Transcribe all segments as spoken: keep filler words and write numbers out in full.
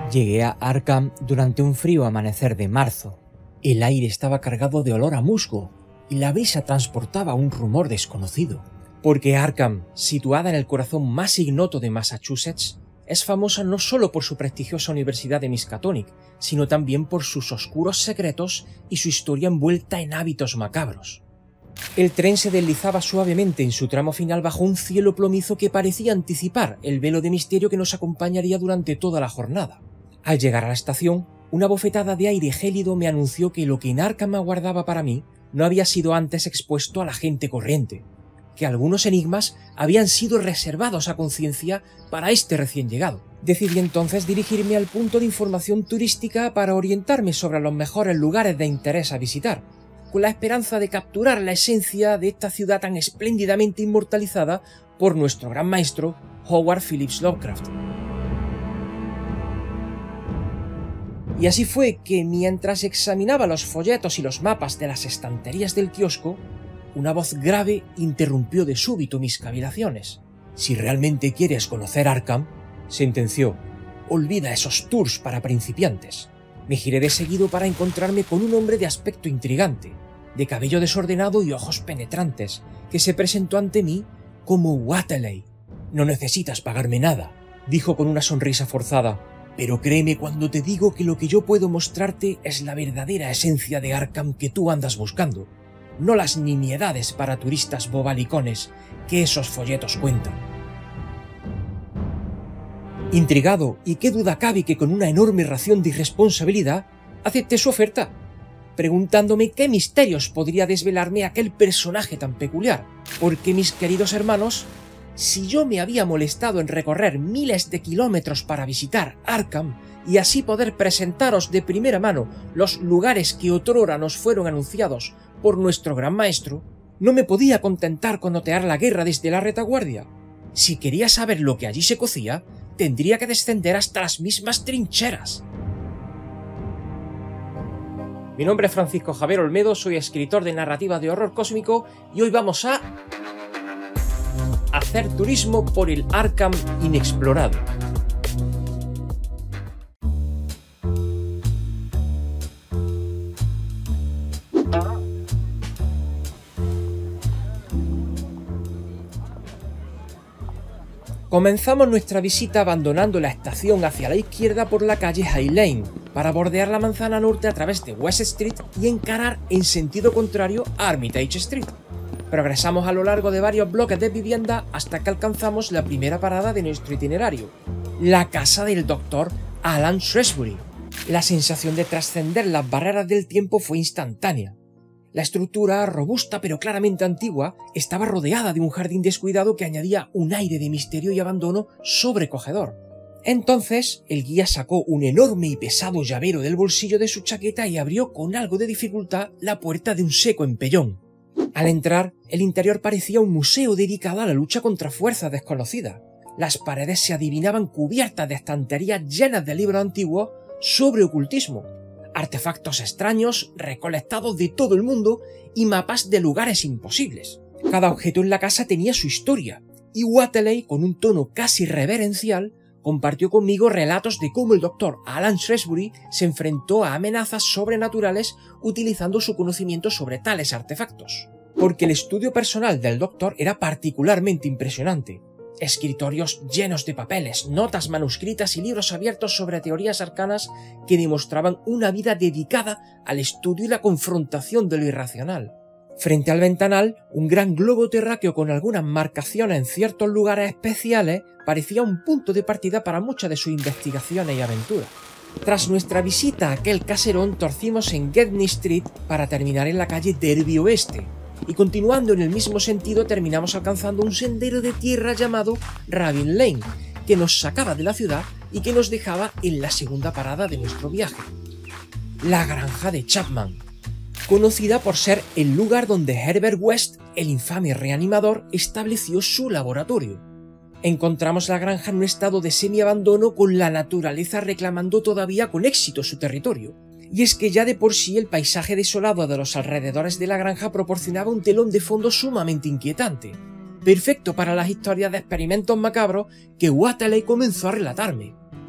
Llegué a Arkham durante un frío amanecer de marzo. El aire estaba cargado de olor a musgo y la brisa transportaba un rumor desconocido. Porque Arkham, situada en el corazón más ignoto de Massachusetts, es famosa no solo por su prestigiosa Universidad de Miskatonic, sino también por sus oscuros secretos y su historia envuelta en hábitos macabros. El tren se deslizaba suavemente en su tramo final bajo un cielo plomizo que parecía anticipar el velo de misterio que nos acompañaría durante toda la jornada. Al llegar a la estación, una bofetada de aire gélido me anunció que lo que en Arkham aguardaba para mí no había sido antes expuesto a la gente corriente, que algunos enigmas habían sido reservados a conciencia para este recién llegado. Decidí entonces dirigirme al punto de información turística para orientarme sobre los mejores lugares de interés a visitar, con la esperanza de capturar la esencia de esta ciudad tan espléndidamente inmortalizada por nuestro gran maestro Howard Phillips Lovecraft. Y así fue que, mientras examinaba los folletos y los mapas de las estanterías del kiosco, una voz grave interrumpió de súbito mis cavilaciones. «Si realmente quieres conocer Arkham», sentenció, «olvida esos tours para principiantes». Me giré de seguido para encontrarme con un hombre de aspecto intrigante, de cabello desordenado y ojos penetrantes, que se presentó ante mí como Wateley. «No necesitas pagarme nada», dijo con una sonrisa forzada, «pero créeme cuando te digo que lo que yo puedo mostrarte es la verdadera esencia de Arkham que tú andas buscando, no las nimiedades para turistas bobalicones que esos folletos cuentan». Intrigado, y qué duda cabe que con una enorme ración de irresponsabilidad, acepté su oferta, preguntándome qué misterios podría desvelarme aquel personaje tan peculiar, porque mis queridos hermanos, si yo me había molestado en recorrer miles de kilómetros para visitar Arkham y así poder presentaros de primera mano los lugares que otrora nos fueron anunciados por nuestro gran maestro, no me podía contentar con otear la guerra desde la retaguardia. Si quería saber lo que allí se cocía, tendría que descender hasta las mismas trincheras. Mi nombre es Francisco Javier Olmedo, soy escritor de narrativa de horror cósmico y hoy vamos a hacer turismo por el Arkham inexplorado. Comenzamos nuestra visita abandonando la estación hacia la izquierda por la calle High Lane, para bordear la manzana norte a través de West Street y encarar en sentido contrario a Armitage Street. Progresamos a lo largo de varios bloques de vivienda hasta que alcanzamos la primera parada de nuestro itinerario, la casa del doctor Alan Shrewsbury. La sensación de trascender las barreras del tiempo fue instantánea. La estructura, robusta pero claramente antigua, estaba rodeada de un jardín descuidado que añadía un aire de misterio y abandono sobrecogedor. Entonces, el guía sacó un enorme y pesado llavero del bolsillo de su chaqueta y abrió con algo de dificultad la puerta de un seco empellón. Al entrar, el interior parecía un museo dedicado a la lucha contra fuerzas desconocidas. Las paredes se adivinaban cubiertas de estanterías llenas de libros antiguos sobre ocultismo, artefactos extraños recolectados de todo el mundo y mapas de lugares imposibles. Cada objeto en la casa tenía su historia, y Wateley, con un tono casi reverencial, compartió conmigo relatos de cómo el doctor Alan Shrewsbury se enfrentó a amenazas sobrenaturales utilizando su conocimiento sobre tales artefactos. Porque el estudio personal del doctor era particularmente impresionante. Escritorios llenos de papeles, notas manuscritas y libros abiertos sobre teorías arcanas que demostraban una vida dedicada al estudio y la confrontación de lo irracional. Frente al ventanal, un gran globo terráqueo con algunas marcaciones en ciertos lugares especiales parecía un punto de partida para muchas de sus investigaciones y aventuras. Tras nuestra visita a aquel caserón, torcimos en Gedney Street para terminar en la calle Derby Oeste, y continuando en el mismo sentido terminamos alcanzando un sendero de tierra llamado Rabin Lane, que nos sacaba de la ciudad y que nos dejaba en la segunda parada de nuestro viaje, la granja de Chapman, conocida por ser el lugar donde Herbert West, el infame reanimador, estableció su laboratorio. Encontramos la granja en un estado de semiabandono, con la naturaleza reclamando todavía con éxito su territorio. Y es que ya de por sí el paisaje desolado de los alrededores de la granja proporcionaba un telón de fondo sumamente inquietante, perfecto para las historias de experimentos macabros que Wateley comenzó a relatarme.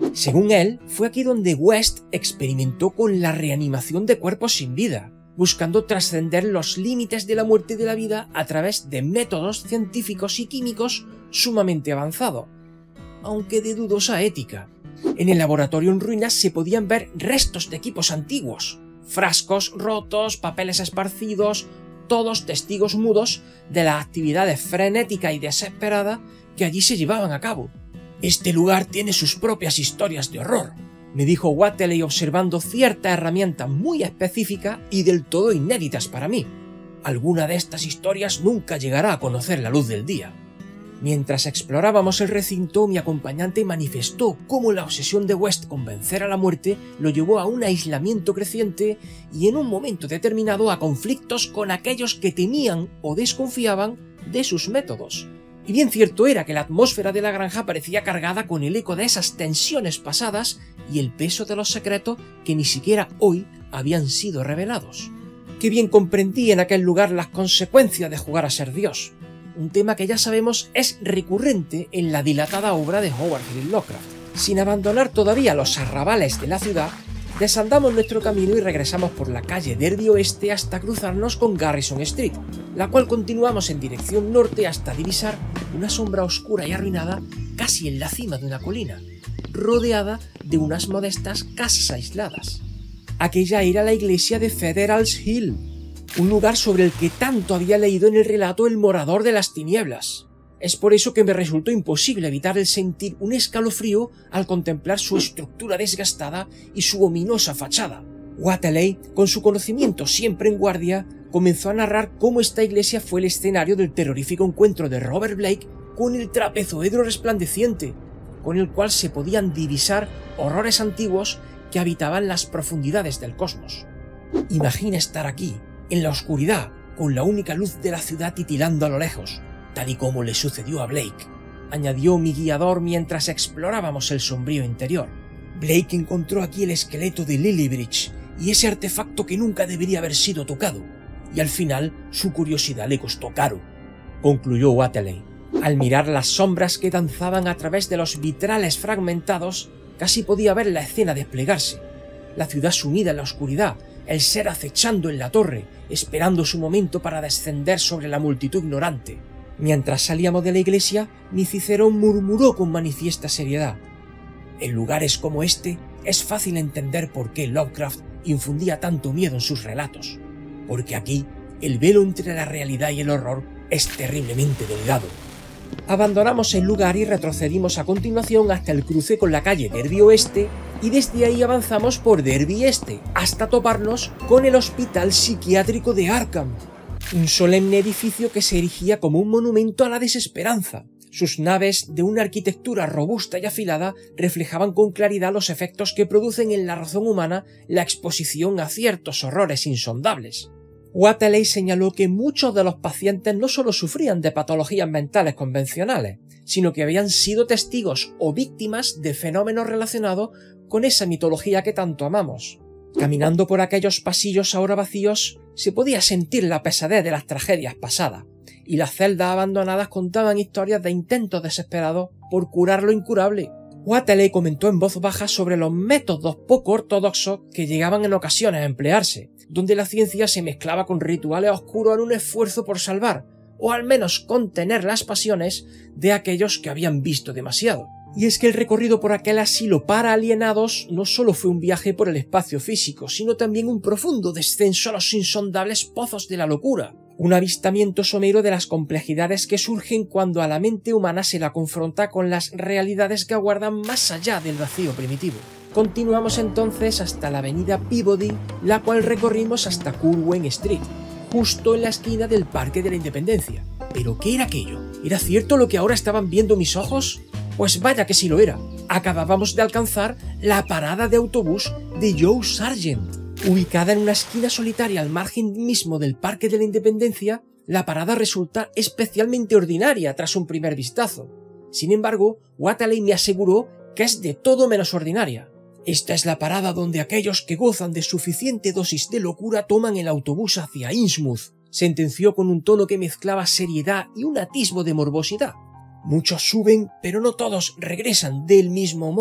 Según él, fue aquí donde West experimentó con la reanimación de cuerpos sin vida, buscando trascender los límites de la muerte y de la vida a través de métodos científicos y químicos sumamente avanzados, aunque de dudosa ética. En el laboratorio en ruinas se podían ver restos de equipos antiguos, frascos rotos, papeles esparcidos, todos testigos mudos de las actividades frenéticas y desesperadas que allí se llevaban a cabo. «Este lugar tiene sus propias historias de horror», me dijo Whateley observando ciertas herramientas muy específicas y del todo inéditas para mí. «Alguna de estas historias nunca llegará a conocer la luz del día». Mientras explorábamos el recinto, mi acompañante manifestó cómo la obsesión de West con vencer a la muerte lo llevó a un aislamiento creciente y en un momento determinado a conflictos con aquellos que temían o desconfiaban de sus métodos. Y bien cierto era que la atmósfera de la granja parecía cargada con el eco de esas tensiones pasadas y el peso de los secretos que ni siquiera hoy habían sido revelados. Qué bien comprendí en aquel lugar las consecuencias de jugar a ser Dios, un tema que ya sabemos es recurrente en la dilatada obra de Howard Phillips Lovecraft. Sin abandonar todavía los arrabales de la ciudad, desandamos nuestro camino y regresamos por la calle Derby Oeste hasta cruzarnos con Garrison Street, la cual continuamos en dirección norte hasta divisar una sombra oscura y arruinada casi en la cima de una colina, rodeada de unas modestas casas aisladas. Aquella era la iglesia de Federal's Hill, un lugar sobre el que tanto había leído en el relato El Morador de las Tinieblas. Es por eso que me resultó imposible evitar el sentir un escalofrío al contemplar su estructura desgastada y su ominosa fachada. Whateley, con su conocimiento siempre en guardia, comenzó a narrar cómo esta iglesia fue el escenario del terrorífico encuentro de Robert Blake con el trapezoedro resplandeciente, con el cual se podían divisar horrores antiguos que habitaban las profundidades del cosmos. Imagina estar aquí, en la oscuridad, con la única luz de la ciudad titilando a lo lejos, tal y como le sucedió a Blake, añadió mi guiador mientras explorábamos el sombrío interior. Blake encontró aquí el esqueleto de Lillibridge y ese artefacto que nunca debería haber sido tocado, y al final su curiosidad le costó caro, concluyó Whateley. Al mirar las sombras que danzaban a través de los vitrales fragmentados, casi podía ver la escena desplegarse, la ciudad sumida en la oscuridad, el ser acechando en la torre, esperando su momento para descender sobre la multitud ignorante. Mientras salíamos de la iglesia, mi Cicerón murmuró con manifiesta seriedad: «En lugares como este es fácil entender por qué Lovecraft infundía tanto miedo en sus relatos, porque aquí el velo entre la realidad y el horror es terriblemente delgado». Abandonamos el lugar y retrocedimos a continuación hasta el cruce con la calle Derby Oeste y desde ahí avanzamos por Derby Este hasta toparnos con el Hospital Psiquiátrico de Arkham, un solemne edificio que se erigía como un monumento a la desesperanza. Sus naves, de una arquitectura robusta y afilada, reflejaban con claridad los efectos que producen en la razón humana la exposición a ciertos horrores insondables. Whateley señaló que muchos de los pacientes no solo sufrían de patologías mentales convencionales, sino que habían sido testigos o víctimas de fenómenos relacionados con esa mitología que tanto amamos. Caminando por aquellos pasillos ahora vacíos, se podía sentir la pesadez de las tragedias pasadas, y las celdas abandonadas contaban historias de intentos desesperados por curar lo incurable. Whateley comentó en voz baja sobre los métodos poco ortodoxos que llegaban en ocasiones a emplearse, donde la ciencia se mezclaba con rituales oscuros en un esfuerzo por salvar, o al menos contener las pasiones de aquellos que habían visto demasiado. Y es que el recorrido por aquel asilo para alienados no solo fue un viaje por el espacio físico, sino también un profundo descenso a los insondables pozos de la locura, un avistamiento somero de las complejidades que surgen cuando a la mente humana se la confronta con las realidades que aguardan más allá del vacío primitivo. Continuamos entonces hasta la avenida Peabody, la cual recorrimos hasta Curwen Street, justo en la esquina del Parque de la Independencia. ¿Pero qué era aquello? ¿Era cierto lo que ahora estaban viendo mis ojos? Pues vaya que sí lo era. Acabábamos de alcanzar la parada de autobús de Joe Sargent. Ubicada en una esquina solitaria al margen mismo del Parque de la Independencia, la parada resulta especialmente ordinaria tras un primer vistazo. Sin embargo, Whateley me aseguró que es de todo menos ordinaria. Esta es la parada donde aquellos que gozan de suficiente dosis de locura toman el autobús hacia Innsmouth, sentenció con un tono que mezclaba seriedad y un atisbo de morbosidad. Muchos suben, pero no todos regresan del mismo modo.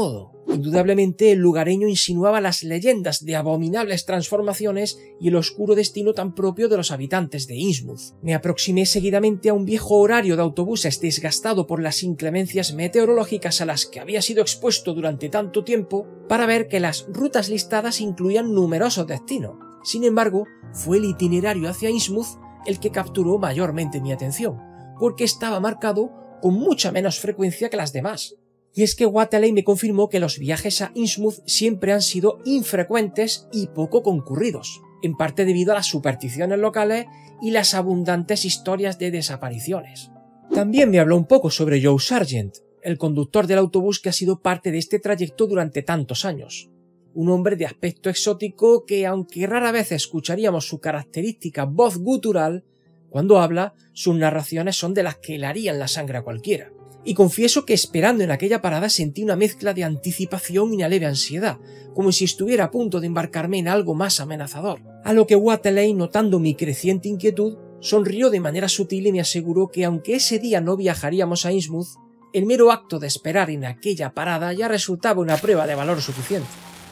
Indudablemente el lugareño insinuaba las leyendas de abominables transformaciones y el oscuro destino tan propio de los habitantes de Innsmouth. Me aproximé seguidamente a un viejo horario de autobuses desgastado por las inclemencias meteorológicas a las que había sido expuesto durante tanto tiempo para ver que las rutas listadas incluían numerosos destinos. Sin embargo, fue el itinerario hacia Innsmouth el que capturó mayormente mi atención, porque estaba marcado con mucha menos frecuencia que las demás. Y es que Wateley me confirmó que los viajes a Innsmouth siempre han sido infrecuentes y poco concurridos, en parte debido a las supersticiones locales y las abundantes historias de desapariciones. También me habló un poco sobre Joe Sargent, el conductor del autobús que ha sido parte de este trayecto durante tantos años. Un hombre de aspecto exótico que, aunque rara vez escucharíamos su característica voz gutural, cuando habla, sus narraciones son de las que helarían la sangre a cualquiera. Y confieso que esperando en aquella parada sentí una mezcla de anticipación y una leve ansiedad, como si estuviera a punto de embarcarme en algo más amenazador. A lo que Wateley, notando mi creciente inquietud, sonrió de manera sutil y me aseguró que aunque ese día no viajaríamos a Innsmouth, el mero acto de esperar en aquella parada ya resultaba una prueba de valor suficiente.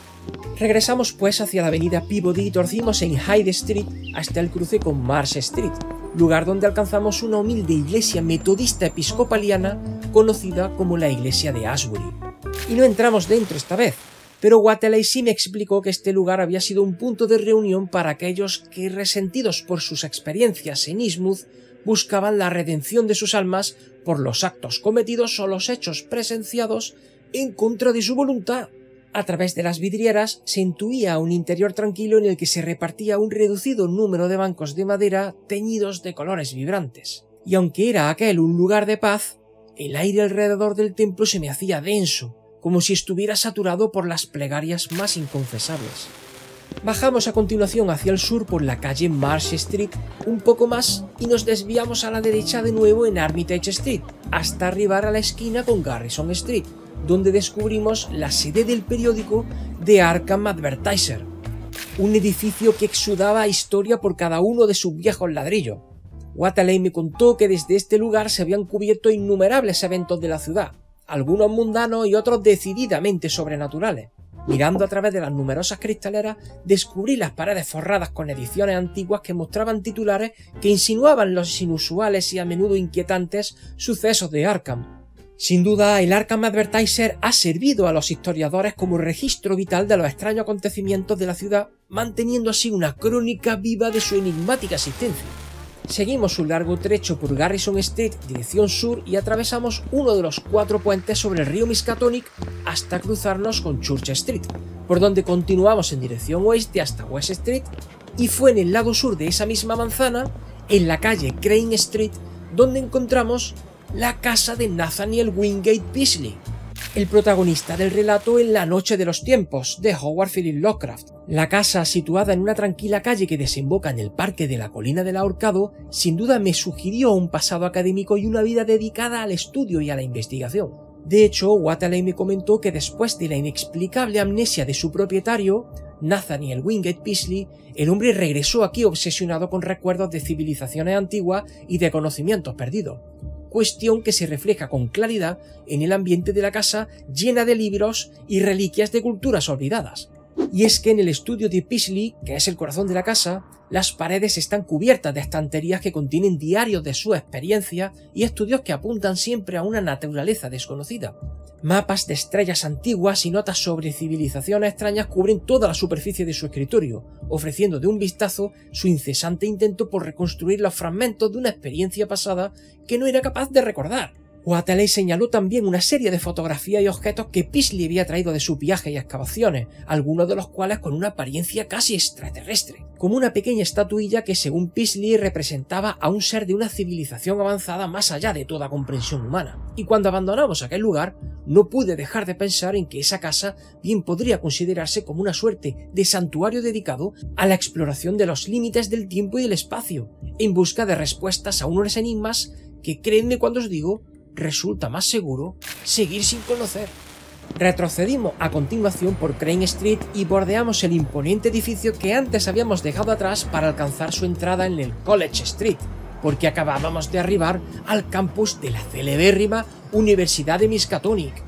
Regresamos pues hacia la avenida Peabody y torcimos en Hyde Street hasta el cruce con Marsh Street, lugar donde alcanzamos una humilde iglesia metodista episcopaliana conocida como la iglesia de Ashbury. Y no entramos dentro esta vez, pero Wateley sí me explicó que este lugar había sido un punto de reunión para aquellos que, resentidos por sus experiencias en Innsmouth, buscaban la redención de sus almas por los actos cometidos o los hechos presenciados en contra de su voluntad. A través de las vidrieras se intuía un interior tranquilo en el que se repartía un reducido número de bancos de madera teñidos de colores vibrantes. Y aunque era aquel un lugar de paz, el aire alrededor del templo se me hacía denso, como si estuviera saturado por las plegarias más inconfesables. Bajamos a continuación hacia el sur por la calle Marsh Street un poco más y nos desviamos a la derecha de nuevo en Armitage Street, hasta arribar a la esquina con Garrison Street, donde descubrimos la sede del periódico The Arkham Advertiser, un edificio que exudaba historia por cada uno de sus viejos ladrillos. Wateley me contó que desde este lugar se habían cubierto innumerables eventos de la ciudad, algunos mundanos y otros decididamente sobrenaturales. Mirando a través de las numerosas cristaleras, descubrí las paredes forradas con ediciones antiguas que mostraban titulares que insinuaban los inusuales y a menudo inquietantes sucesos de Arkham. Sin duda, el Arkham Advertiser ha servido a los historiadores como registro vital de los extraños acontecimientos de la ciudad, manteniendo así una crónica viva de su enigmática existencia. Seguimos un largo trecho por Garrison Street, dirección sur, y atravesamos uno de los cuatro puentes sobre el río Miskatonic hasta cruzarnos con Church Street, por donde continuamos en dirección oeste hasta West Street, y fue en el lado sur de esa misma manzana, en la calle Crane Street, donde encontramos la casa de Nathaniel Wingate Beasley, el protagonista del relato En la noche de los tiempos, de Howard Phillips Lovecraft. La casa, situada en una tranquila calle que desemboca en el parque de la Colina del Ahorcado, sin duda me sugirió un pasado académico y una vida dedicada al estudio y a la investigación. De hecho, Wateley me comentó que después de la inexplicable amnesia de su propietario, Nathaniel Wingate Beasley, el hombre regresó aquí obsesionado con recuerdos de civilizaciones antiguas y de conocimientos perdidos, cuestión que se refleja con claridad en el ambiente de la casa llena de libros y reliquias de culturas olvidadas. Y es que en el estudio de Beasley, que es el corazón de la casa, las paredes están cubiertas de estanterías que contienen diarios de su experiencia y estudios que apuntan siempre a una naturaleza desconocida. Mapas de estrellas antiguas y notas sobre civilizaciones extrañas cubren toda la superficie de su escritorio, ofreciendo de un vistazo su incesante intento por reconstruir los fragmentos de una experiencia pasada que no era capaz de recordar. Wateley señaló también una serie de fotografías y objetos que Beasley había traído de sus viajes y excavaciones, algunos de los cuales con una apariencia casi extraterrestre, como una pequeña estatuilla que según Beasley representaba a un ser de una civilización avanzada más allá de toda comprensión humana. Y cuando abandonamos aquel lugar, no pude dejar de pensar en que esa casa bien podría considerarse como una suerte de santuario dedicado a la exploración de los límites del tiempo y del espacio, en busca de respuestas a unos enigmas que, créanme cuando os digo, resulta más seguro seguir sin conocer. Retrocedimos a continuación por Crane Street y bordeamos el imponente edificio que antes habíamos dejado atrás para alcanzar su entrada en el College Street, porque acabábamos de arribar al campus de la celebérrima Universidad de Miskatonic.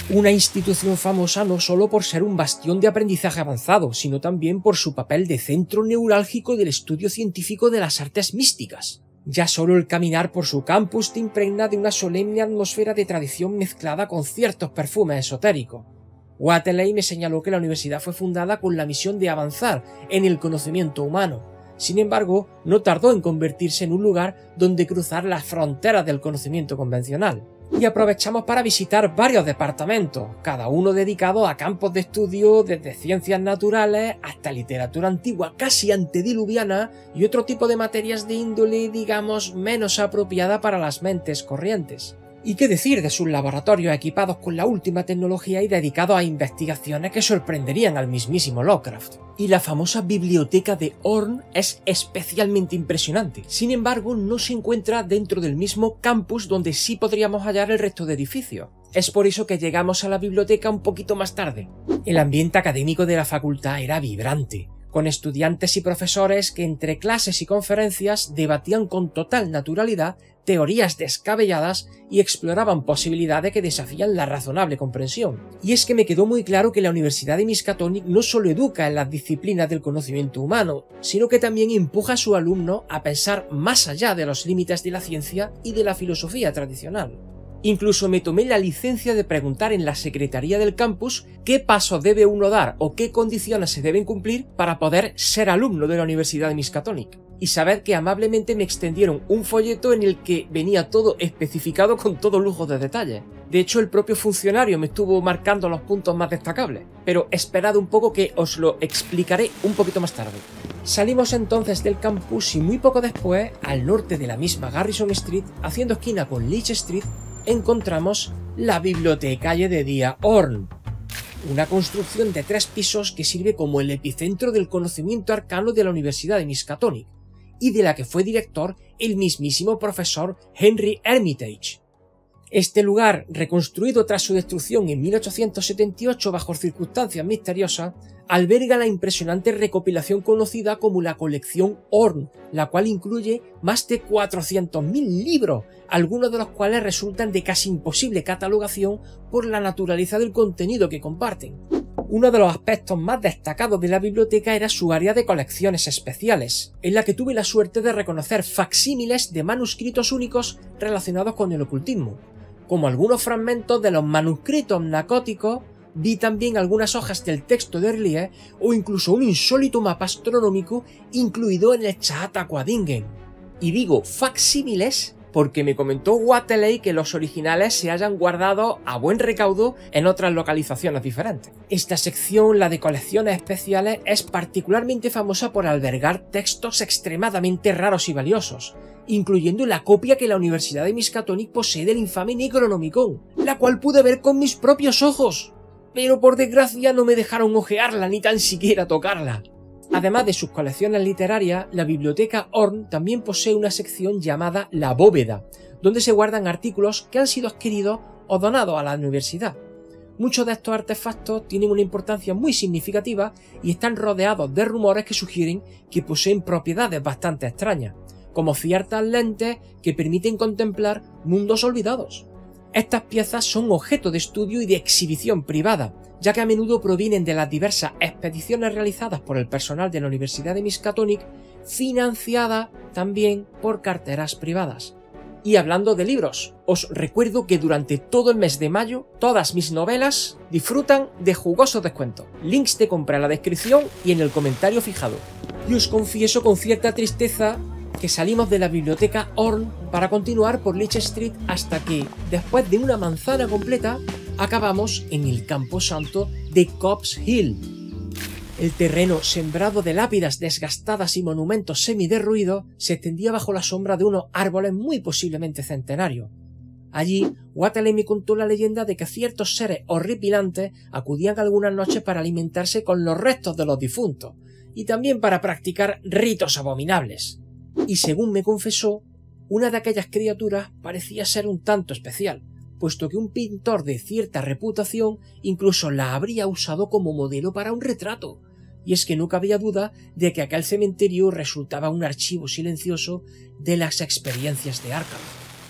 Una institución famosa no solo por ser un bastión de aprendizaje avanzado, sino también por su papel de centro neurálgico del estudio científico de las artes místicas. Ya solo el caminar por su campus te impregna de una solemne atmósfera de tradición mezclada con ciertos perfumes esotéricos. Watley me señaló que la universidad fue fundada con la misión de avanzar en el conocimiento humano. Sin embargo, no tardó en convertirse en un lugar donde cruzar las fronteras del conocimiento convencional. Y aprovechamos para visitar varios departamentos, cada uno dedicado a campos de estudio desde ciencias naturales hasta literatura antigua casi antediluviana y otro tipo de materias de índole, digamos, menos apropiada para las mentes corrientes. ¿Y qué decir de sus laboratorios equipados con la última tecnología y dedicados a investigaciones que sorprenderían al mismísimo Lovecraft? Y la famosa biblioteca de Orn es especialmente impresionante. Sin embargo, no se encuentra dentro del mismo campus donde sí podríamos hallar el resto de edificios. Es por eso que llegamos a la biblioteca un poquito más tarde. El ambiente académico de la facultad era vibrante, con estudiantes y profesores que entre clases y conferencias debatían con total naturalidad teorías descabelladas y exploraban posibilidades que desafían la razonable comprensión. Y es que me quedó muy claro que la Universidad de Miskatonic no solo educa en las disciplinas del conocimiento humano, sino que también empuja a sus alumnos a pensar más allá de los límites de la ciencia y de la filosofía tradicional. Incluso me tomé la licencia de preguntar en la secretaría del campus qué pasos debe uno dar o qué condiciones se deben cumplir para poder ser alumno de la Universidad de Miskatonic. Y saber que amablemente me extendieron un folleto en el que venía todo especificado con todo lujo de detalle. De hecho, el propio funcionario me estuvo marcando los puntos más destacables, pero esperad un poco que os lo explicaré un poquito más tarde. Salimos entonces del campus y muy poco después, al norte de la misma Garrison Street, haciendo esquina con Leech Street, encontramos la biblioteca de día Orn, una construcción de tres pisos que sirve como el epicentro del conocimiento arcano de la Universidad de Miskatonic, y de la que fue director el mismísimo profesor Henry Armitage. Este lugar, reconstruido tras su destrucción en mil ochocientos setenta y ocho bajo circunstancias misteriosas, alberga la impresionante recopilación conocida como la colección Orn, la cual incluye más de cuatrocientos mil libros, algunos de los cuales resultan de casi imposible catalogación por la naturaleza del contenido que comparten. Uno de los aspectos más destacados de la biblioteca era su área de colecciones especiales, en la que tuve la suerte de reconocer facsímiles de manuscritos únicos relacionados con el ocultismo. Como algunos fragmentos de los manuscritos narcóticos, vi también algunas hojas del texto de Erlier o incluso un insólito mapa astronómico incluido en el Chaataqua-Dingen. Y digo facsímiles porque me comentó Watley que los originales se hayan guardado a buen recaudo en otras localizaciones diferentes. Esta sección, la de colecciones especiales, es particularmente famosa por albergar textos extremadamente raros y valiosos, incluyendo la copia que la Universidad de Miskatonic posee del infame Necronomicon, la cual pude ver con mis propios ojos, pero por desgracia no me dejaron ojearla ni tan siquiera tocarla. Además de sus colecciones literarias, la biblioteca Orn también posee una sección llamada La Bóveda, donde se guardan artículos que han sido adquiridos o donados a la universidad. Muchos de estos artefactos tienen una importancia muy significativa y están rodeados de rumores que sugieren que poseen propiedades bastante extrañas, como ciertas lentes que permiten contemplar mundos olvidados. Estas piezas son objeto de estudio y de exhibición privada, ya que a menudo provienen de las diversas expediciones realizadas por el personal de la Universidad de Miskatonic, financiada también por carteras privadas. Y hablando de libros, os recuerdo que durante todo el mes de mayo todas mis novelas disfrutan de jugosos descuentos. Links de compra en la descripción y en el comentario fijado. Y os confieso con cierta tristeza que salimos de la biblioteca Orn para continuar por Leech Street hasta que, después de una manzana completa, acabamos en el camposanto de Copp's Hill. El terreno, sembrado de lápidas desgastadas y monumentos semiderruidos, se extendía bajo la sombra de unos árboles muy posiblemente centenarios. Allí, Watley me contó la leyenda de que ciertos seres horripilantes acudían algunas noches para alimentarse con los restos de los difuntos, y también para practicar ritos abominables. Y según me confesó, una de aquellas criaturas parecía ser un tanto especial, puesto que un pintor de cierta reputación incluso la habría usado como modelo para un retrato, y es que no cabía duda de que aquel cementerio resultaba un archivo silencioso de las experiencias de Arkham.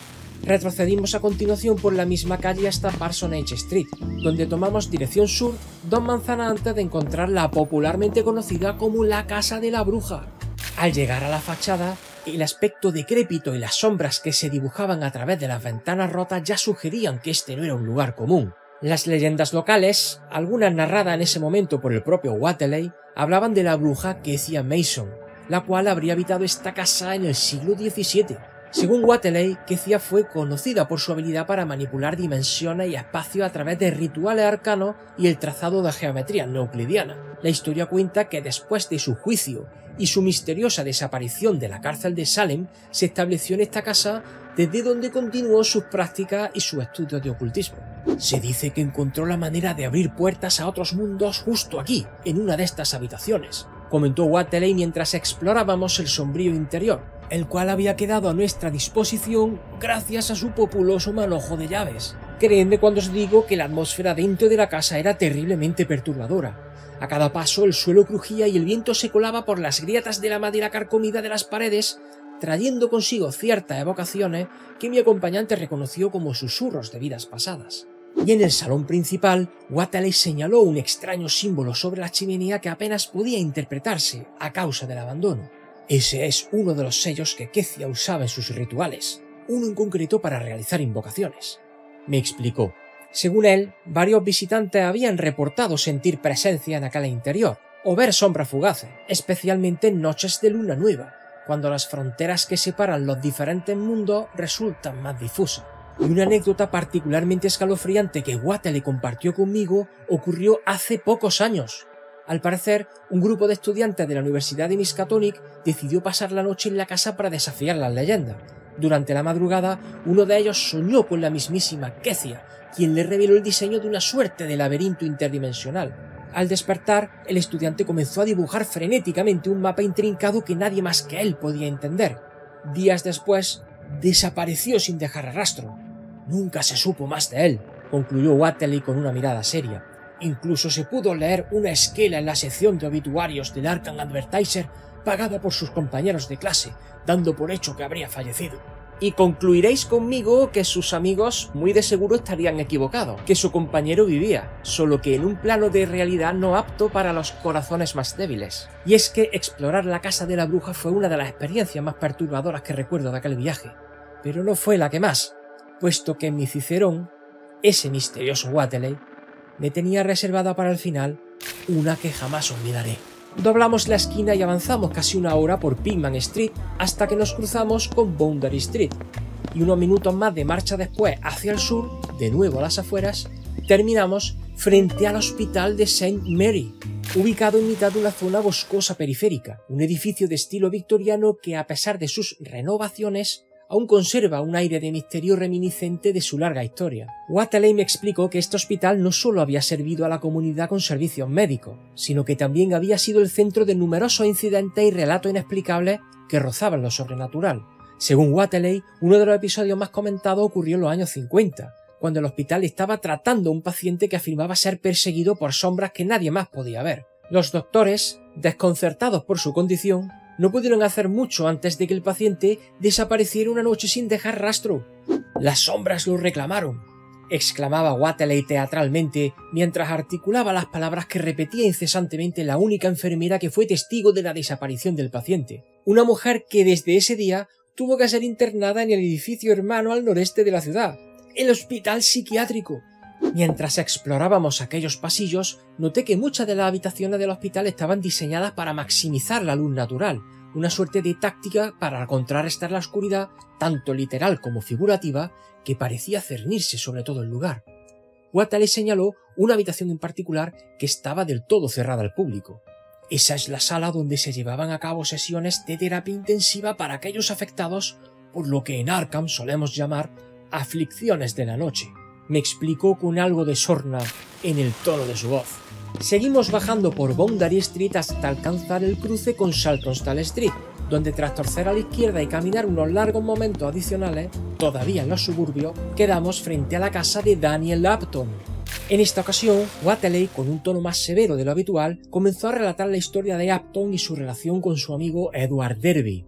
Retrocedimos a continuación por la misma calle hasta Parsonage Street, donde tomamos dirección sur dos manzanas antes de encontrar la popularmente conocida como la Casa de la Bruja. Al llegar a la fachada, el aspecto decrépito y las sombras que se dibujaban a través de las ventanas rotas ya sugerían que este no era un lugar común. Las leyendas locales, algunas narradas en ese momento por el propio Whateley, hablaban de la bruja Kezia Mason, la cual habría habitado esta casa en el siglo diecisiete. Según Whateley, Kezia fue conocida por su habilidad para manipular dimensiones y espacios a través de rituales arcanos y el trazado de geometría no euclidiana. La historia cuenta que después de su juicio y su misteriosa desaparición de la cárcel de Salem, se estableció en esta casa, desde donde continuó sus prácticas y sus estudios de ocultismo. Se dice que encontró la manera de abrir puertas a otros mundos justo aquí, en una de estas habitaciones, comentó Whateley mientras explorábamos el sombrío interior, el cual había quedado a nuestra disposición gracias a su populoso manojo de llaves. Créanme cuando os digo que la atmósfera dentro de la casa era terriblemente perturbadora. A cada paso el suelo crujía y el viento se colaba por las grietas de la madera carcomida de las paredes, trayendo consigo ciertas evocaciones que mi acompañante reconoció como susurros de vidas pasadas. Y en el salón principal, Whateley señaló un extraño símbolo sobre la chimenea que apenas podía interpretarse a causa del abandono. Ese es uno de los sellos que Kezia usaba en sus rituales, uno en concreto para realizar invocaciones. Me explicó. Según él, varios visitantes habían reportado sentir presencia en aquel interior, o ver sombras fugaces, especialmente en noches de luna nueva, cuando las fronteras que separan los diferentes mundos resultan más difusas. Y una anécdota particularmente escalofriante que Whateley compartió conmigo ocurrió hace pocos años. Al parecer, un grupo de estudiantes de la Universidad de Miskatonic decidió pasar la noche en la casa para desafiar las leyendas. Durante la madrugada, uno de ellos soñó con la mismísima Kezia, quien le reveló el diseño de una suerte de laberinto interdimensional. Al despertar, el estudiante comenzó a dibujar frenéticamente un mapa intrincado que nadie más que él podía entender. Días después, desapareció sin dejar rastro. Nunca se supo más de él, concluyó Whateley con una mirada seria. Incluso se pudo leer una esquela en la sección de obituarios del Arkham Advertiser pagada por sus compañeros de clase, dando por hecho que habría fallecido. Y concluiréis conmigo que sus amigos muy de seguro estarían equivocados, que su compañero vivía, solo que en un plano de realidad no apto para los corazones más débiles. Y es que explorar la casa de la bruja fue una de las experiencias más perturbadoras que recuerdo de aquel viaje, pero no fue la que más, puesto que mi Cicerón, ese misterioso Whateley, me tenía reservada para el final una que jamás olvidaré. Doblamos la esquina y avanzamos casi una hora por Pickman Street hasta que nos cruzamos con Boundary Street, y unos minutos más de marcha después hacia el sur, de nuevo a las afueras, terminamos frente al Hospital de Saint Mary, ubicado en mitad de una zona boscosa periférica, un edificio de estilo victoriano que, a pesar de sus renovaciones, aún conserva un aire de misterio reminiscente de su larga historia. Whateley me explicó que este hospital no solo había servido a la comunidad con servicios médicos, sino que también había sido el centro de numerosos incidentes y relatos inexplicables que rozaban lo sobrenatural. Según Whateley, uno de los episodios más comentados ocurrió en los años cincuenta, cuando el hospital estaba tratando a un paciente que afirmaba ser perseguido por sombras que nadie más podía ver. Los doctores, desconcertados por su condición, no pudieron hacer mucho antes de que el paciente desapareciera una noche sin dejar rastro. «Las sombras lo reclamaron», exclamaba Whateley teatralmente mientras articulaba las palabras que repetía incesantemente la única enfermera que fue testigo de la desaparición del paciente. Una mujer que desde ese día tuvo que ser internada en el edificio hermano al noreste de la ciudad, el hospital psiquiátrico. Mientras explorábamos aquellos pasillos, noté que muchas de las habitaciones del hospital estaban diseñadas para maximizar la luz natural, una suerte de táctica para contrarrestar la oscuridad, tanto literal como figurativa, que parecía cernirse sobre todo el lugar. Whateley señaló una habitación en particular que estaba del todo cerrada al público. Esa es la sala donde se llevaban a cabo sesiones de terapia intensiva para aquellos afectados por lo que en Arkham solemos llamar aflicciones de la noche. Me explicó con algo de sorna en el tono de su voz. Seguimos bajando por Boundary Street hasta alcanzar el cruce con Saltonstall Street, donde tras torcer a la izquierda y caminar unos largos momentos adicionales, todavía en los suburbios, quedamos frente a la casa de Daniel Upton. En esta ocasión, Whateley, con un tono más severo de lo habitual, comenzó a relatar la historia de Upton y su relación con su amigo Edward Derby.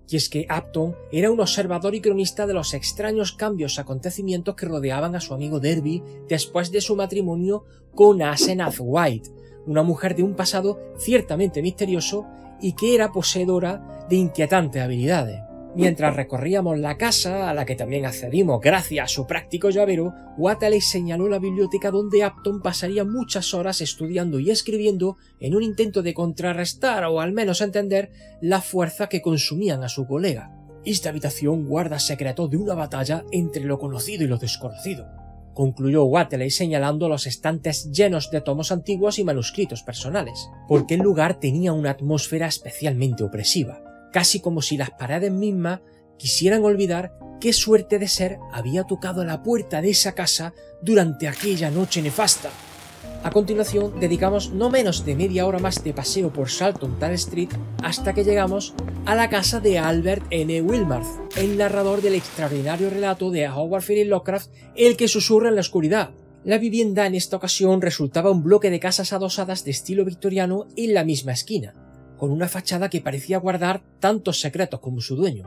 Y es que Upton era un observador y cronista de los extraños cambios y acontecimientos que rodeaban a su amigo Derby después de su matrimonio con Asenath White, una mujer de un pasado ciertamente misterioso y que era poseedora de inquietantes habilidades. Mientras recorríamos la casa, a la que también accedimos gracias a su práctico llavero, Whateley señaló la biblioteca donde Upton pasaría muchas horas estudiando y escribiendo en un intento de contrarrestar o al menos entender la fuerza que consumían a su colega. Esta habitación guarda secretos de una batalla entre lo conocido y lo desconocido, concluyó Whateley señalando los estantes llenos de tomos antiguos y manuscritos personales, porque el lugar tenía una atmósfera especialmente opresiva, casi como si las paredes mismas quisieran olvidar qué suerte de ser había tocado a la puerta de esa casa durante aquella noche nefasta. A continuación, dedicamos no menos de media hora más de paseo por Saltonstall Street hasta que llegamos a la casa de Albert N. Wilmarth, el narrador del extraordinario relato de Howard Phillips Lovecraft, El que susurra en la oscuridad. La vivienda en esta ocasión resultaba un bloque de casas adosadas de estilo victoriano en la misma esquina, con una fachada que parecía guardar tantos secretos como su dueño.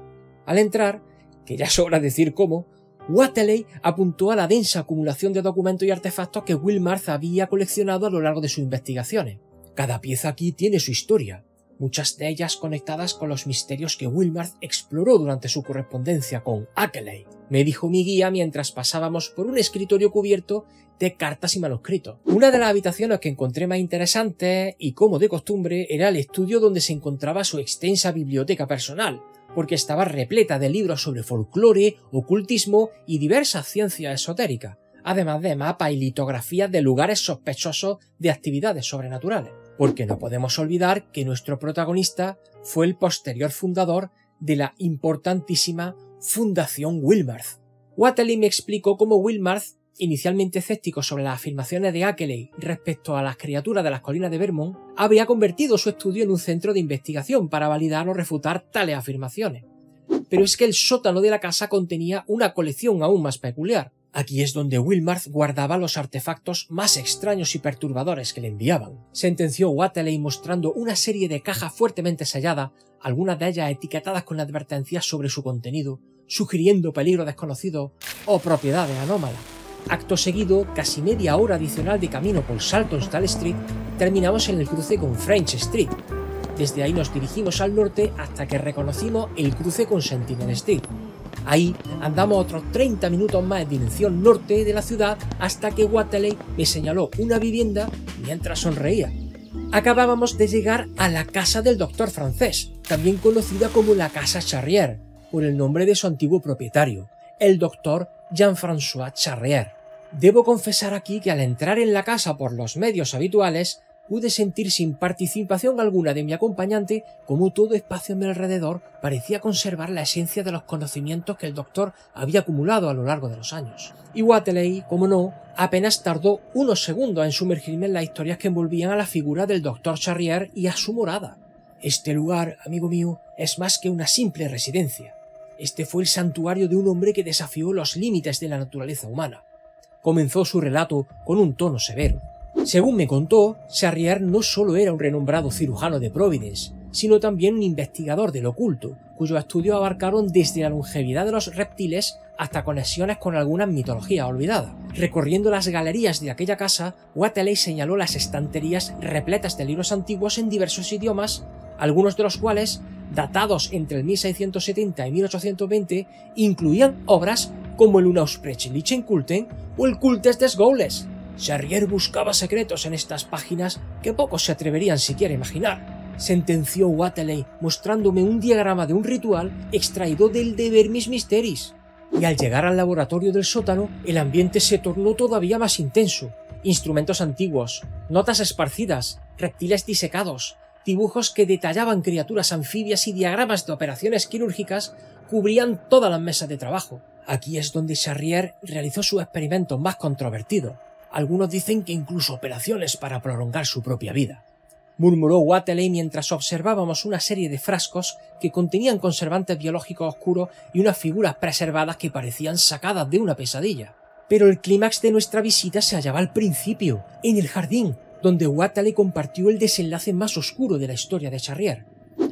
Al entrar, que ya sobra decir cómo, Whateley apuntó a la densa acumulación de documentos y artefactos que Wilmarth había coleccionado a lo largo de sus investigaciones. Cada pieza aquí tiene su historia, muchas de ellas conectadas con los misterios que Wilmarth exploró durante su correspondencia con Ackley, me dijo mi guía mientras pasábamos por un escritorio cubierto de cartas y manuscritos. Una de las habitaciones que encontré más interesantes, y como de costumbre, era el estudio donde se encontraba su extensa biblioteca personal, porque estaba repleta de libros sobre folclore, ocultismo y diversas ciencias esotéricas, además de mapas y litografías de lugares sospechosos de actividades sobrenaturales. Porque no podemos olvidar que nuestro protagonista fue el posterior fundador de la importantísima Fundación Wilmarth. Whateley me explicó cómo Wilmarth, inicialmente escéptico sobre las afirmaciones de Ackley respecto a las criaturas de las colinas de Vermont, habría convertido su estudio en un centro de investigación para validar o refutar tales afirmaciones. Pero es que el sótano de la casa contenía una colección aún más peculiar. Aquí es donde Wilmarth guardaba los artefactos más extraños y perturbadores que le enviaban, sentenció Whateley mostrando una serie de cajas fuertemente selladas, algunas de ellas etiquetadas con advertencias sobre su contenido, sugiriendo peligro desconocido o propiedades anómalas. Acto seguido, casi media hora adicional de camino por Saltonstall Street, terminamos en el cruce con French Street. Desde ahí nos dirigimos al norte hasta que reconocimos el cruce con Sentinel Street. Ahí andamos otros treinta minutos más en dirección norte de la ciudad hasta que Whateley me señaló una vivienda mientras sonreía. Acabábamos de llegar a la casa del doctor francés, también conocida como la Casa Charrier, por el nombre de su antiguo propietario, el doctor Jean-François Charrier. Debo confesar aquí que al entrar en la casa por los medios habituales, pude sentir sin participación alguna de mi acompañante como todo espacio a mi alrededor parecía conservar la esencia de los conocimientos que el doctor había acumulado a lo largo de los años. Y Whateley, como no, apenas tardó unos segundos en sumergirme en las historias que envolvían a la figura del doctor Charrier y a su morada. Este lugar, amigo mío, es más que una simple residencia. Este fue el santuario de un hombre que desafió los límites de la naturaleza humana. Comenzó su relato con un tono severo. Según me contó, Charrier no solo era un renombrado cirujano de Providence, sino también un investigador del oculto, cuyos estudios abarcaron desde la longevidad de los reptiles hasta conexiones con algunas mitologías olvidadas. Recorriendo las galerías de aquella casa, Whateley señaló las estanterías repletas de libros antiguos en diversos idiomas, algunos de los cuales, datados entre el mil seiscientos setenta y mil ochocientos veinte, incluían obras como el Unaussprechlichen Kulten o el Kultes des Gaules. Charrier buscaba secretos en estas páginas que pocos se atreverían siquiera a imaginar, sentenció Whateley mostrándome un diagrama de un ritual extraído del De Vermis Mysteris. Y al llegar al laboratorio del sótano, el ambiente se tornó todavía más intenso. Instrumentos antiguos, notas esparcidas, reptiles disecados, dibujos que detallaban criaturas anfibias y diagramas de operaciones quirúrgicas cubrían todas las mesas de trabajo. Aquí es donde Charrier realizó sus experimentos más controvertidos. Algunos dicen que incluso operaciones para prolongar su propia vida, murmuró Whateley mientras observábamos una serie de frascos que contenían conservantes biológicos oscuros y unas figuras preservadas que parecían sacadas de una pesadilla. Pero el clímax de nuestra visita se hallaba al principio, en el jardín, donde Whateley compartió el desenlace más oscuro de la historia de Charrier.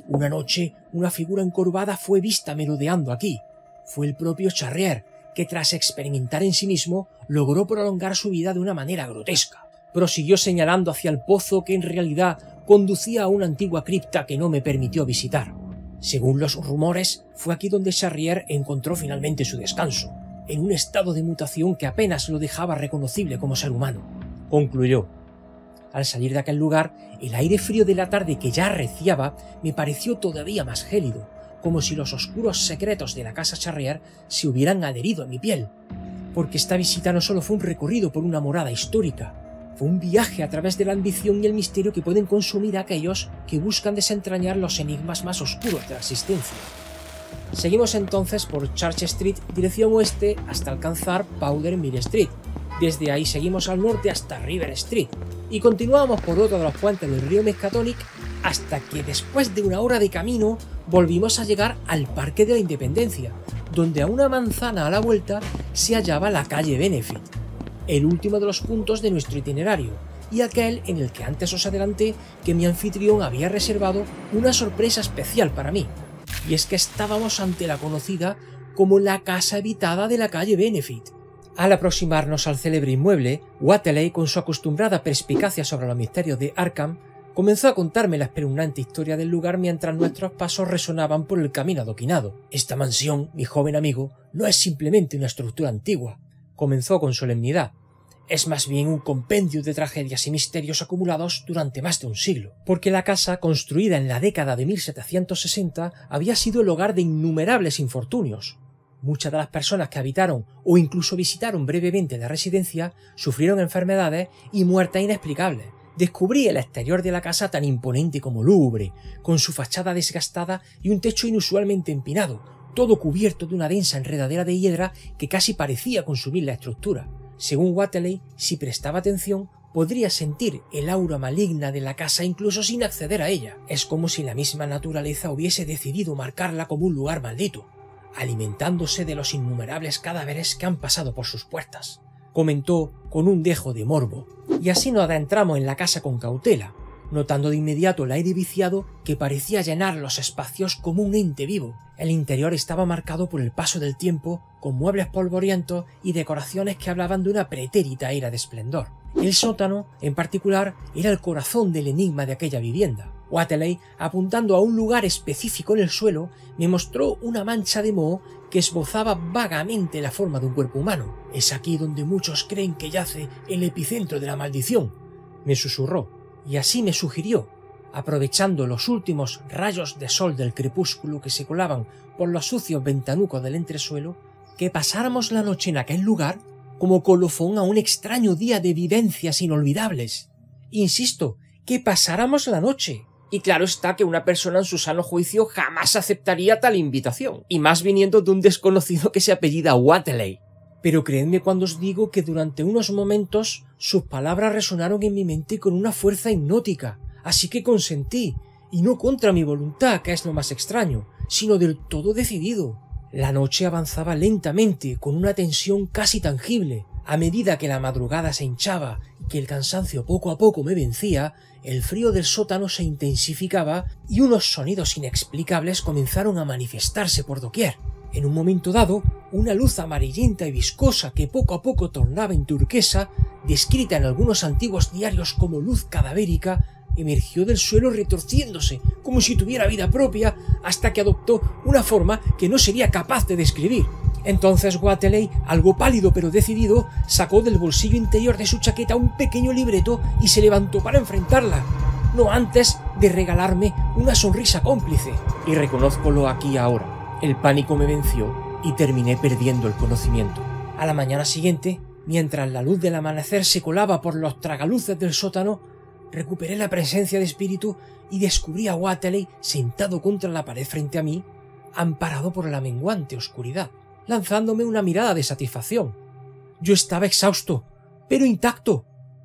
Una noche, una figura encorvada fue vista merodeando aquí. Fue el propio Charrier, que tras experimentar en sí mismo, logró prolongar su vida de una manera grotesca. Prosiguió señalando hacia el pozo que en realidad conducía a una antigua cripta que no me permitió visitar. Según los rumores, fue aquí donde Charrier encontró finalmente su descanso, en un estado de mutación que apenas lo dejaba reconocible como ser humano. Concluyó. Al salir de aquel lugar, el aire frío de la tarde que ya arreciaba me pareció todavía más gélido, como si los oscuros secretos de la casa Charrier se hubieran adherido a mi piel. Porque esta visita no solo fue un recorrido por una morada histórica, fue un viaje a través de la ambición y el misterio que pueden consumir a aquellos que buscan desentrañar los enigmas más oscuros de la existencia. Seguimos entonces por Church Street, dirección oeste, hasta alcanzar Powder Mill Street. Desde ahí seguimos al norte hasta River Street, y continuamos por otro de los puentes del río Miskatonic hasta que después de una hora de camino volvimos a llegar al Parque de la Independencia, donde a una manzana a la vuelta se hallaba la calle Benefit, el último de los puntos de nuestro itinerario, y aquel en el que antes os adelanté que mi anfitrión había reservado una sorpresa especial para mí, y es que estábamos ante la conocida como la casa habitada de la calle Benefit. Al aproximarnos al célebre inmueble, Whateley, con su acostumbrada perspicacia sobre los misterios de Arkham, comenzó a contarme la espeluznante historia del lugar mientras nuestros pasos resonaban por el camino adoquinado. Esta mansión, mi joven amigo, no es simplemente una estructura antigua, comenzó con solemnidad. Es más bien un compendio de tragedias y misterios acumulados durante más de un siglo, porque la casa, construida en la década de mil setecientos sesenta, había sido el hogar de innumerables infortunios. Muchas de las personas que habitaron o incluso visitaron brevemente la residencia sufrieron enfermedades y muertes inexplicables. Descubrí el exterior de la casa tan imponente como lúgubre, con su fachada desgastada y un techo inusualmente empinado, todo cubierto de una densa enredadera de hiedra que casi parecía consumir la estructura. Según Whateley, si prestaba atención, podría sentir el aura maligna de la casa incluso sin acceder a ella. Es como si la misma naturaleza hubiese decidido marcarla como un lugar maldito, alimentándose de los innumerables cadáveres que han pasado por sus puertas, comentó con un dejo de morbo. Y así nos adentramos en la casa con cautela, notando de inmediato el aire viciado que parecía llenar los espacios como un ente vivo. El interior estaba marcado por el paso del tiempo, con muebles polvorientos y decoraciones que hablaban de una pretérita era de esplendor. El sótano, en particular, era el corazón del enigma de aquella vivienda. Whateley, apuntando a un lugar específico en el suelo, me mostró una mancha de moho que esbozaba vagamente la forma de un cuerpo humano. Es aquí donde muchos creen que yace el epicentro de la maldición, me susurró, y así me sugirió, aprovechando los últimos rayos de sol del crepúsculo que se colaban por los sucios ventanucos del entresuelo, que pasáramos la noche en aquel lugar como colofón a un extraño día de vivencias inolvidables. Insisto, que pasáramos la noche. Y claro está que una persona en su sano juicio jamás aceptaría tal invitación, y más viniendo de un desconocido que se apellida Whateley. Pero creedme cuando os digo que durante unos momentos sus palabras resonaron en mi mente con una fuerza hipnótica, así que consentí, y no contra mi voluntad, que es lo más extraño, sino del todo decidido. La noche avanzaba lentamente, con una tensión casi tangible. A medida que la madrugada se hinchaba y que el cansancio poco a poco me vencía, el frío del sótano se intensificaba y unos sonidos inexplicables comenzaron a manifestarse por doquier. En un momento dado, una luz amarillenta y viscosa que poco a poco tornaba en turquesa, descrita en algunos antiguos diarios como luz cadavérica, emergió del suelo retorciéndose como si tuviera vida propia hasta que adoptó una forma que no sería capaz de describir. Entonces Whateley, algo pálido pero decidido, sacó del bolsillo interior de su chaqueta un pequeño libreto y se levantó para enfrentarla, no antes de regalarme una sonrisa cómplice. Y reconózcolo aquí ahora, el pánico me venció y terminé perdiendo el conocimiento. A la mañana siguiente, mientras la luz del amanecer se colaba por los tragaluces del sótano, recuperé la presencia de espíritu y descubrí a Whateley sentado contra la pared frente a mí, amparado por la menguante oscuridad, lanzándome una mirada de satisfacción. Yo estaba exhausto, pero intacto.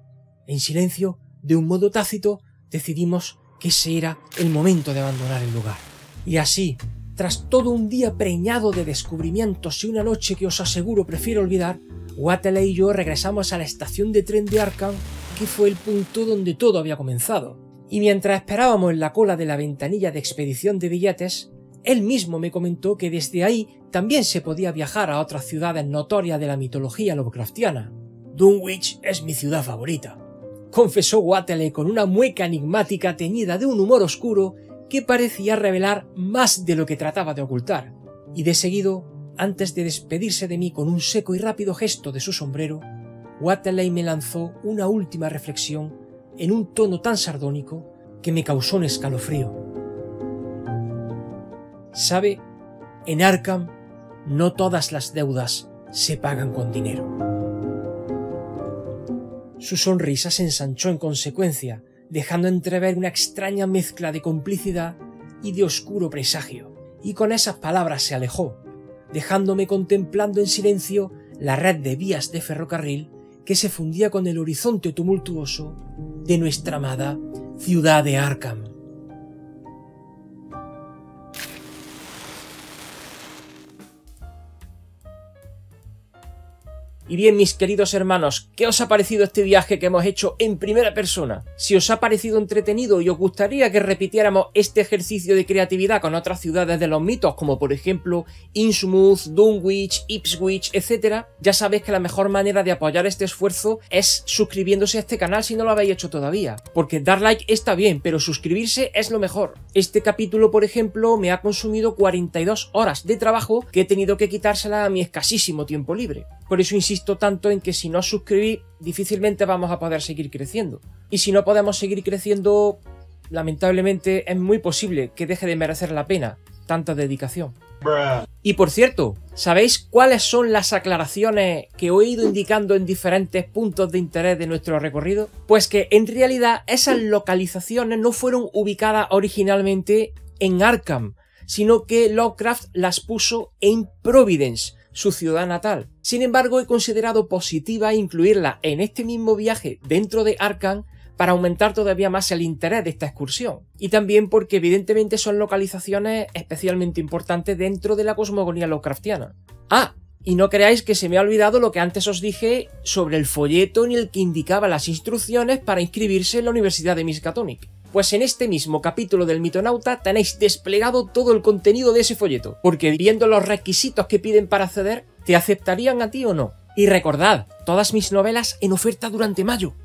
En silencio, de un modo tácito, decidimos que ese era el momento de abandonar el lugar. Y así, tras todo un día preñado de descubrimientos y una noche que os aseguro prefiero olvidar, Whateley y yo regresamos a la estación de tren de Arkham, que fue el punto donde todo había comenzado. Y mientras esperábamos en la cola de la ventanilla de expedición de billetes, él mismo me comentó que desde ahí también se podía viajar a otras ciudades notorias de la mitología Lovecraftiana. Dunwich es mi ciudad favorita, confesó Whateley con una mueca enigmática teñida de un humor oscuro que parecía revelar más de lo que trataba de ocultar. Y de seguido, antes de despedirse de mí con un seco y rápido gesto de su sombrero, Whateley me lanzó una última reflexión en un tono tan sardónico que me causó un escalofrío. ¿Sabe? En Arkham no todas las deudas se pagan con dinero. Su sonrisa se ensanchó en consecuencia, dejando entrever una extraña mezcla de complicidad y de oscuro presagio, y con esas palabras se alejó, dejándome contemplando en silencio la red de vías de ferrocarril que se fundía con el horizonte tumultuoso de nuestra amada ciudad de Arkham. Y bien, mis queridos hermanos, ¿qué os ha parecido este viaje que hemos hecho en primera persona? Si os ha parecido entretenido y os gustaría que repitiéramos este ejercicio de creatividad con otras ciudades de los mitos, como por ejemplo Innsmouth, Dunwich, Ipswich, etcétera, ya sabéis que la mejor manera de apoyar este esfuerzo es suscribiéndose a este canal si no lo habéis hecho todavía, porque dar like está bien, pero suscribirse es lo mejor. Este capítulo, por ejemplo, me ha consumido cuarenta y dos horas de trabajo que he tenido que quitársela a mi escasísimo tiempo libre. Por eso insisto tanto en que si no os suscribís, difícilmente vamos a poder seguir creciendo. Y si no podemos seguir creciendo, lamentablemente es muy posible que deje de merecer la pena tanta dedicación. Bruh. Y por cierto, ¿sabéis cuáles son las aclaraciones que os he ido indicando en diferentes puntos de interés de nuestro recorrido? Pues que en realidad esas localizaciones no fueron ubicadas originalmente en Arkham, sino que Lovecraft las puso en Providence, su ciudad natal. Sin embargo, he considerado positiva incluirla en este mismo viaje dentro de Arkham para aumentar todavía más el interés de esta excursión. Y también porque evidentemente son localizaciones especialmente importantes dentro de la cosmogonía Lovecraftiana. Ah, y no creáis que se me ha olvidado lo que antes os dije sobre el folleto en el que indicaba las instrucciones para inscribirse en la Universidad de Miskatonic. Pues en este mismo capítulo del Mitonauta tenéis desplegado todo el contenido de ese folleto, porque viendo los requisitos que piden para acceder, ¿te aceptarían a ti o no? Y recordad, todas mis novelas en oferta durante mayo.